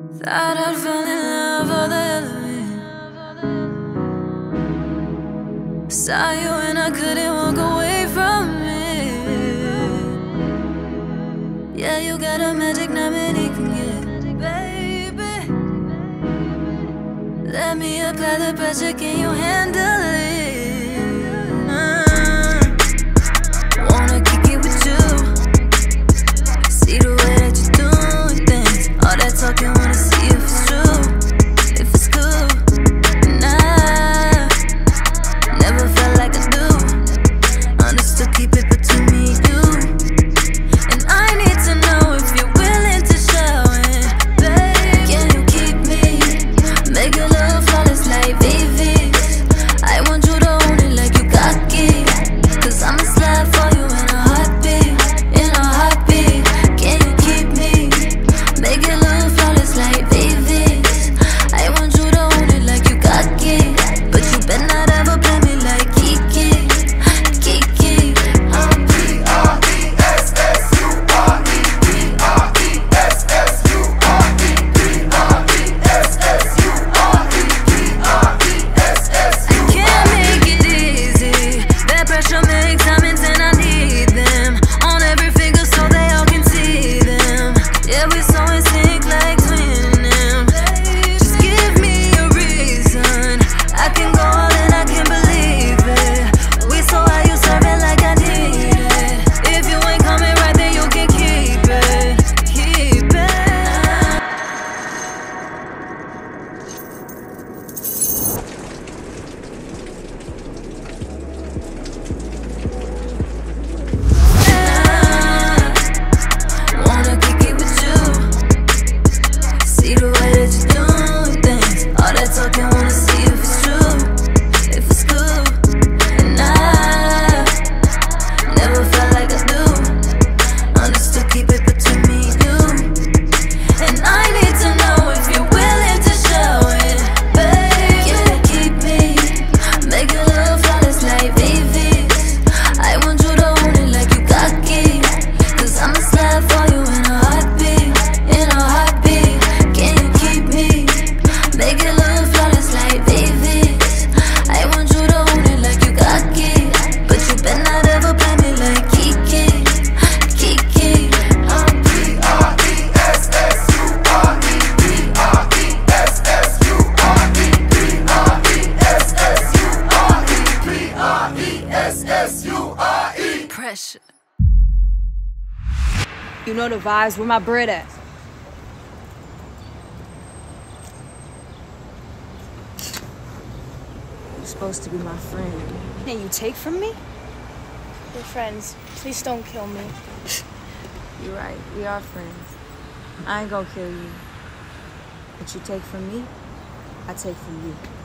Thought I'd fall in love for the hell of it. Saw you and I couldn't walk away from it. Yeah, you got a magic not many can get, baby. Let me apply the pressure, can you handle it? Wanna kick it with you. See the way that you do things. All that talking, wanna see if it's true, if it's cool. Nah, never felt like I do. Understood, keep it between me and you. And I need to know if you're willing to show it, babe. Can you keep me? Make your love flawless like baby. I want you to own it like you got key. Cause I'ma slide for you in a heartbeat, in a heartbeat. Can you keep me? Make your love flawless like baby. I want you to own it like you got key. But you better not ever play me like Kiki, Kiki. I'm P-R-E-S-S-U-R-E, P-R-E-S-S-U-R-E, P-R-E-S-S-U-R-E, P-R-E-S-S-U-R-E. I can't make it easy. That pressure makes diamonds and I need them on every finger so they all can see them. Yeah, we so in sync like twinning. Just give me a reason. I can go all in, I can believe it. We so high, you serve it like I need it. If you ain't coming right, then you can keep it, keep it. Wanna kick it with you. See the way that you do things. All that talking, wanna see if it's true, if it's cool. And I never felt like I do. Understood, keep it between me and you. And I need to know if you're willing to show it, babe. Can you keep me? Make your love flawless like babies. I want you to own it like you got key. Cause I'ma slide for you in a heartbeat, in a heartbeat. Can you keep me? Make your love flawless like babies. I want you to own it like you got key. But you better not ever play me like Kiki, Kiki. I'm P-R-E-S-S-U-R-E, P-R-E-S-S-U-R-E, P-R-E-S-S-U-R-E, P-R-E-S-S-U-R-E. Pressure. You know the vibes, where my bread at? You're supposed to be my friend. Can you take from me? We're friends. Please don't kill me. You're right, we are friends. I ain't gonna kill you. What you take from me, I take from you.